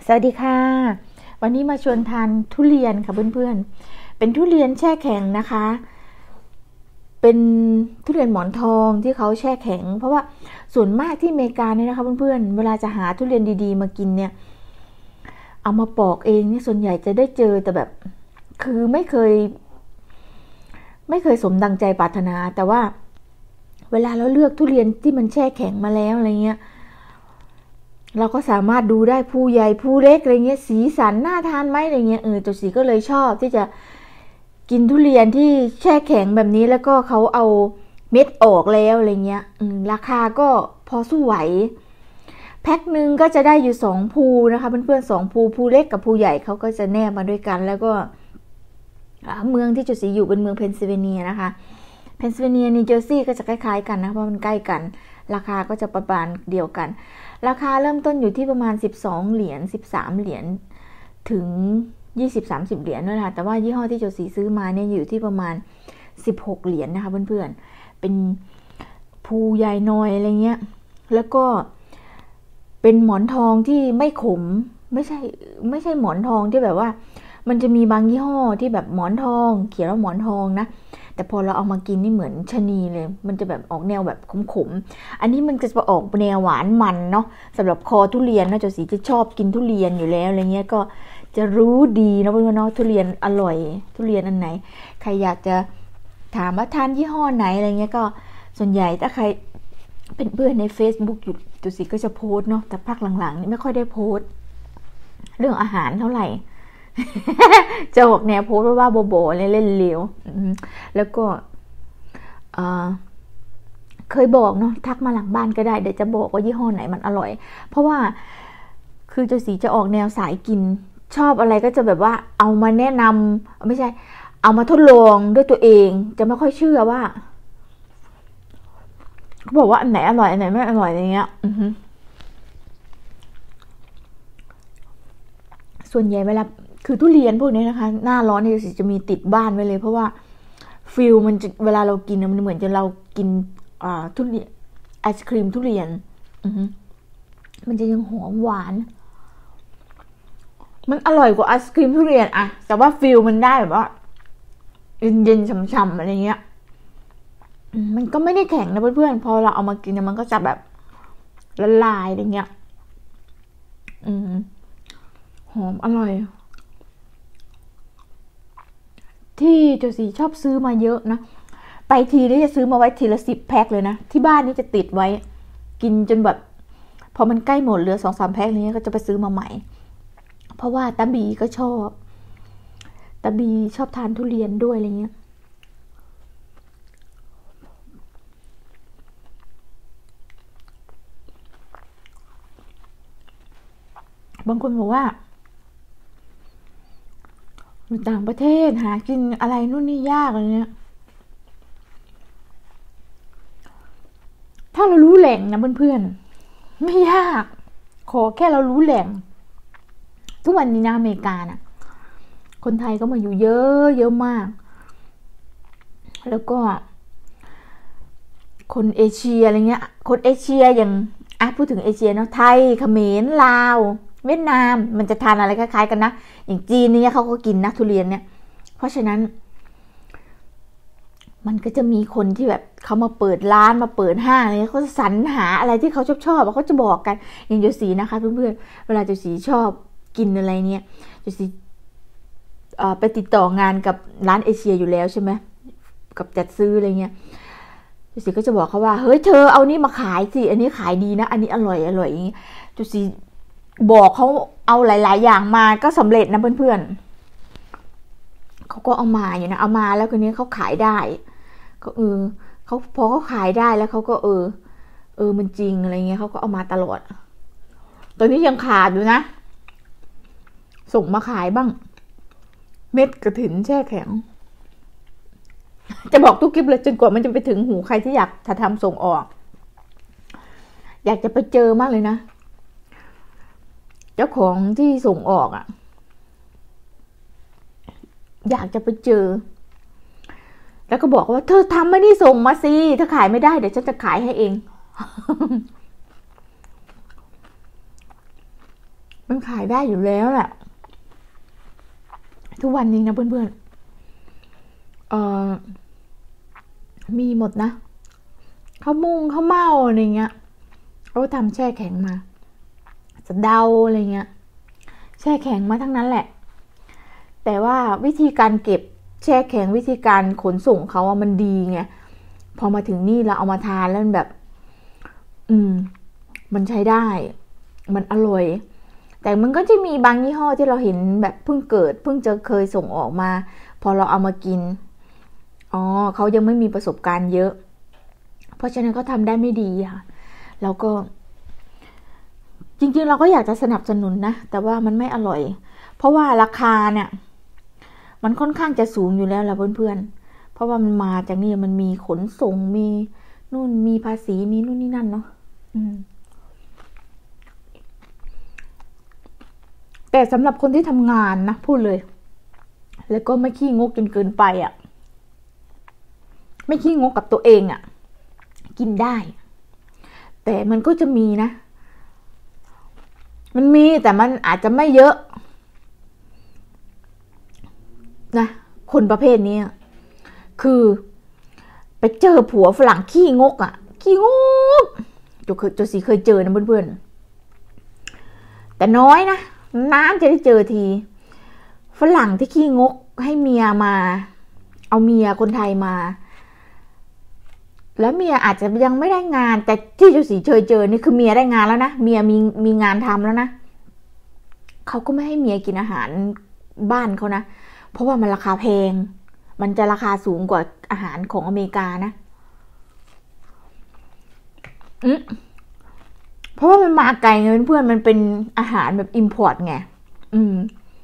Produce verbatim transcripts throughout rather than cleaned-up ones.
สวัสดีค่ะวันนี้มาชวนทานทุเรียนค่ะเพื่อนๆเป็นทุเรียนแช่แข็งนะคะเป็นทุเรียนหมอนทองที่เขาแช่แข็งเพราะว่าส่วนมากที่อเมริกาเนี่ยนะคะเพื่อนๆเวลาจะหาทุเรียนดีๆมากินเนี่ยเอามาปอกเองเนี่ยส่วนใหญ่จะได้เจอแต่แบบคือไม่เคยไม่เคยสมดังใจปรารถนาแต่ว่าเวลาเราเลือกทุเรียนที่มันแช่แข็งมาแล้วอะไรเงี้ยเราก็สามารถดูได้ภูใหญ่ภูเล็กอะไรเงี้ยสีสันน่าทานไหมอะไรเงี้ยเออตัวสีก็เลยชอบที่จะกินทุเรียนที่แช่แข็งแบบนี้แล้วก็เขาเอาเม็ดออกแล้วอะไรเงี้ยอืมราคาก็พอสู้ไหวแพ็คหนึ่งก็จะได้อยู่สองภูนะคะเพื่อนๆสองภูภูเล็กกับภูใหญ่เขาก็จะแนบมาด้วยกันแล้วก็เมืองที่จุดสีอยู่เป็นเมืองเพนซิลเวเนียนะคะเพนซิลเวเนียนิวเจอร์ซีย์ก็จะคล้ายๆกันนะเพราะมันใกล้กันราคาก็จะประมาณเดียวกันราคาเริ่มต้นอยู่ที่ประมาณสิบสองเหรียญสิบสามเหรียญถึงยี่สิบ สามสิบเหรียญนั่นแหละแต่ว่ายี่ห้อที่โจสีซื้อมาเนี่ยอยู่ที่ประมาณสิบหกเหรียญนะคะเพื่อนๆเป็นภูใหญ่น้อยอะไรเงี้ยแล้วก็เป็นหมอนทองที่ไม่ขมไม่ใช่ไม่ใช่หมอนทองที่แบบว่ามันจะมีบางยี่ห้อที่แบบหมอนทองเขียนว่าหมอนทองนะแต่พอเราเอามากินนี่เหมือนชะนีเลยมันจะแบบออกแนวแบบขมๆอันนี้มันจะออกแนวหวานมันเนาะสำหรับคอทุเรียนนะเจ้าสีจะชอบกินทุเรียนอยู่แล้วอะไรเงี้ยก็จะรู้ดีนะเพื่อนๆเนาะทุเรียนอร่อยทุเรียนอันไหนใครอยากจะถามว่าทานยี่ห้อไหนอะไรเงี้ยก็ส่วนใหญ่ถ้าใครเป็นเพื่อนใน Facebook อยู่เจ้าสีก็จะโพสเนาะแต่พักหลังๆนี่ไม่ค่อยได้โพสเรื่องอาหารเท่าไหร่จะออกแนวโพสต์ว่าโบๆเล่นๆเลวแล้วก็เคยบอกเนาะทักมาหลังบ้านก็ได้เดี๋ยวจะบอกว่ายี่ห้อไหนมันอร่อยเพราะว่าคือเจ้าสีจะออกแนวสายกินชอบอะไรก็จะแบบว่าเอามาแนะนำไม่ใช่เอามาทดลองด้วยตัวเองจะไม่ค่อยเชื่อว่าเขาบอกว่าอันไหนอร่อยอันไหนไม่อร่อยอะไรเงี้ยส่วนใหญ่เวลาคือทุเรียนพวกนี้นะคะหน้าร้อนเนี่ยสิจะมีติดบ้านไว้เลยเพราะว่าฟิลมันจะเวลาเรากินมันเหมือนจะเรากินอ่าทุเรียนไอศครีมทุเรียนมันจะยังหอมหวานมันอร่อยกว่าไอศครีมทุเรียนอะแต่ว่าฟิลมันได้แบบว่าเย็นๆฉ่ำๆอะไรเงี้ยมันก็ไม่ได้แข็งนะเพื่อนๆพอเราเอามากินมันก็จะแบบละลายอะไรเงี้ยอืมหอมอร่อยที่เจ้าสีชอบซื้อมาเยอะนะไปทีนี่จะซื้อมาไว้ทีละสิบแพ็คเลยนะที่บ้านนี่จะติดไว้กินจนแบบพอมันใกล้หมดเหลือสองสามแพ็คนี้ก็จะไปซื้อมาใหม่เพราะว่าตาบีก็ชอบตาบีชอบทานทุเรียนด้วยอะไรเงี้ยบางคนบอกว่าอยู่ต่างประเทศหากินอะไรนู่นนี่ยากอะไรเงี้ยถ้าเรารู้แหล่งนะเพื่อนๆไม่ยากขอแค่เรารู้แหล่งทุกวันนี้นะอเมริกานะคนไทยก็มาอยู่เยอะเยอะมากแล้วก็คนเอเชียอะไรเงี้ยคนเอเชียอย่างอ่ะพูดถึงเอเชียเนาะไทยเขมรลาวเวียดนามมันจะทานอะไรคล้ายๆกันนะอย่างจีนเนี่ยเขาก็กินนะทุเรียนเนี่ยเพราะฉะนั้นมันก็จะมีคนที่แบบเขามาเปิดร้านมาเปิดห้างอะไรเขาสรรหาอะไรที่เขาชอบชอบเขาจะบอกกันอย่างโยสีนะคะเพื่อนๆเวลาโยสีชอบกินอะไรเนี่ยโยสีไปติดต่องานกับร้านเอเชียอยู่แล้วใช่ไหมกับจัดซื้ออะไรเงี้ยโยสีก็จะบอกเขาว่าเฮ้ยเธอเอานี่มาขายสิอันนี้ขายดีนะอันนี้อร่อยอร่อยอย่างนี้โยสีบอกเขาเอาหลายๆอย่างมาก็สำเร็จนะเพื่อนๆเขาก็เอามาอยู่นะเอามาแล้วคนนี้เขาขายได้ก็เออเขาพอเขาขายได้แล้วเขาก็เออเออมันจริงอะไรเงี้ยเขาก็เอามาตลอดตอนนี้ยังขาดอยู่นะส่งมาขายบ้างเม็ดกระถินแช่แข็งจะบอกทุกคลิปเลยจนกว่ามันจะไปถึงหูใครที่อยากจะทำส่งออกอยากจะไปเจอมากเลยนะเจ้าของที่ส่งออกอ่ะอยากจะไปเจอแล้วก็บอกว่าเธอทำไม่ได้ส่งมาสิถ้าขายไม่ได้เดี๋ยวฉันจะขายให้เองมันขายได้อยู่แล้วแหละทุกวันนี้นะเพื่อนๆเอ่อมีหมดนะข้าวมุงข้าวเม่าอะไรเงี้ยเขาทำแช่แข็งมาสะเดาอะไรเงี้ยแช่แข็งมาทั้งนั้นแหละแต่ว่าวิธีการเก็บแช่แข็งวิธีการขนส่งเขาอะมันดีไงพอมาถึงนี่เราเอามาทานแล้วมันแบบ อืม มันใช้ได้ มันอร่อย แต่มันก็จะมีบางยี่ห้อที่เราเห็นแบบเพิ่งเกิดเพิ่งจะเคยส่งออกมา พอเราเอามากินอ๋อเขายังไม่มีประสบการณ์เยอะเพราะฉะนั้นก็ทำได้ไม่ดีค่ะแล้วก็ จริงๆเราก็อยากจะสนับสนุนนะแต่ว่ามันไม่อร่อยเพราะว่าราคาเนี่ยมันค่อนข้างจะสูงอยู่แล้วล่ะเพื่อนๆเพราะว่ามันมาจากนี่มันมีขนส่งมีนู่นมีภาษีมีนู่นนี่นั่นเนาะแต่สำหรับคนที่ทำงานนะพูดเลยแล้วก็ไม่ขี้งกจนเกินไปอ่ะไม่ขี้งกกับตัวเองอ่ะกินได้แต่มันก็จะมีนะมันมีแต่มันอาจจะไม่เยอะนะคนประเภทนี้คือไปเจอผัวฝรั่งขี้งกอ่ะขี้งกจุเคยจุสีเคยเจอนะเพื่อนๆแต่น้อยนะน้ำจะได้เจอทีฝรั่งที่ขี้งกให้เมียมาเอาเมียคนไทยมาแล้วเมียอาจจะยังไม่ได้งานแต่ที่จุสีเคยเจอนี่คือเมียได้งานแล้วนะเมียมีมีงานทำแล้วนะเขาก็ไม่ให้เมียกินอาหารบ้านเขานะเพราะว่ามันราคาแพงมันจะราคาสูงกว่าอาหารของอเมริกานะอืมเพราะว่ามันมาไกลเงินเพื่อนมันเป็นอาหารแบบอิมพอร์ตไงอืม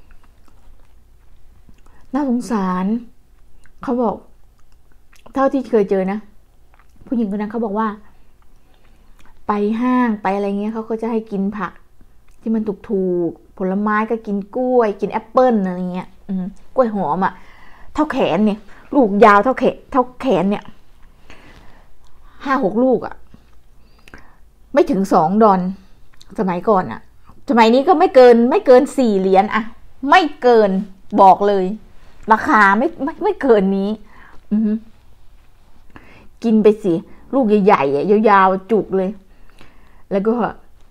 น่าสงสารเขาบอกเท่าที่เคยเจอนะผู้หญิงคนนั้นเขาบอกว่าไปห้างไปอะไรเงี้ยเขาก็จะให้กินผักที่มันถูกๆผลไม้ก็กินกล้วยกินแอปเปิ้ลอะไรเงี้ยอืมกล้วยหอมอ่ะเท่าแขนเนี่ยลูกยาวเท่าแขนเท่าแขนเนี่ยห้าหกลูกอ่ะไม่ถึงสองดอลสมัยก่อนอ่ะสมัยนี้ก็ไม่เกินไม่เกินสี่เหรียญอะไม่เกินบอกเลยราคาไม่ไม่ไม่เกินนี้อือกินไปสิลูกใหญ่ๆยาวๆจุกเลยแล้วก็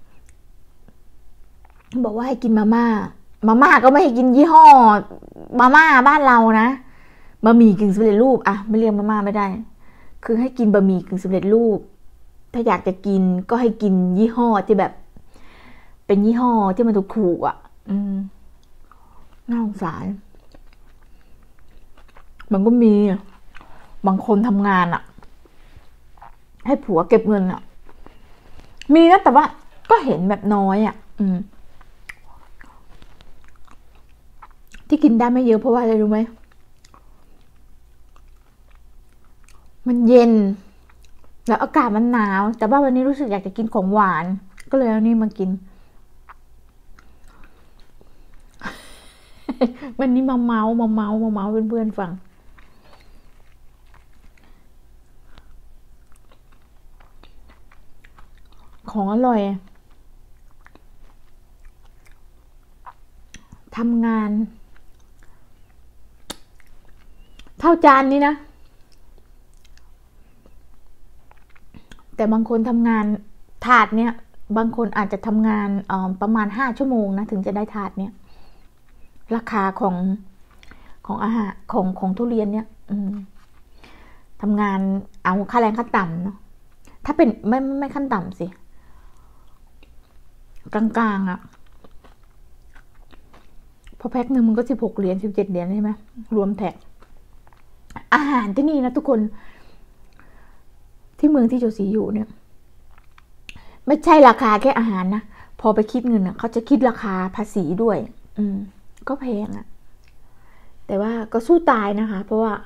บอกว่าให้กินมาม่ามาม่าก็ไม่ให้กินยี่ห้อมาม่าบ้านเรานะบะหมี่กึ่งสำเร็จรูปอะไม่เรียกมาม่าไม่ได้คือให้กินบะหมี่กึ่งสำเร็จรูปถ้าอยากจะกินก็ให้กินยี่ห้อที่แบบเป็นยี่ห้อที่มันถูกๆอ่ะอืมน่าสงสารมันก็มีบางคนทำงานอ่ะให้ผัวเก็บเงินอ่ะมีนะแต่ว่าก็เห็นแบบน้อยอ่ะอืมที่กินได้ไม่เยอะเพราะว่าอะไรรู้ไหมมันเย็นแล้วอากาศมันหนาวแต่ว่าวันนี้รู้สึกอยากจะกินของหวานก็เลยเอานี่มากินวันนี้มาเมามาเมามาเมาเพื่อนๆฟังของอร่อยทำงานเท่าจานนี้นะแต่บางคนทำงานถาดเนี้ยบางคนอาจจะทำงานประมาณห้าชั่วโมงนะถึงจะได้ถาดเนี้ยราคาของของอาหารของของทุเรียนเนี้ยทำงานเอาค่าแรงขั้นต่ำเนาะถ้าเป็นไม่ไม่ขั้นต่ำสิกลางๆอะพอแพ็คหนึ่งมันก็สิบหกเหรียญสิบเจ็ดเหรียญใช่ไหมรวมแท็กอาหารที่นี่นะทุกคนที่เมืองที่โจสีอยู่เนี่ยไม่ใช่ราคาแค่อาหารนะพอไปคิดเงินอ่ะเขาจะคิดราคาภาษีด้วยอืมก็แพงอ่ะแต่ว่าก็สู้ตายนะคะเพราะว่า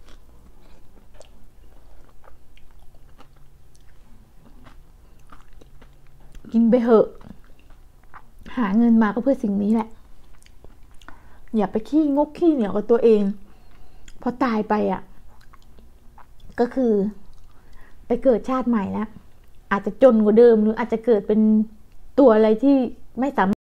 กินไปเหอะหาเงินมาก็เพื่อสิ่งนี้แหละอย่าไปขี้งกขี้เหนียวกับตัวเองพอตายไปอ่ะก็คือไปเกิดชาติใหม่แล้วอาจจะจนกว่าเดิมหรืออาจจะเกิดเป็นตัวอะไรที่ไม่สามารถ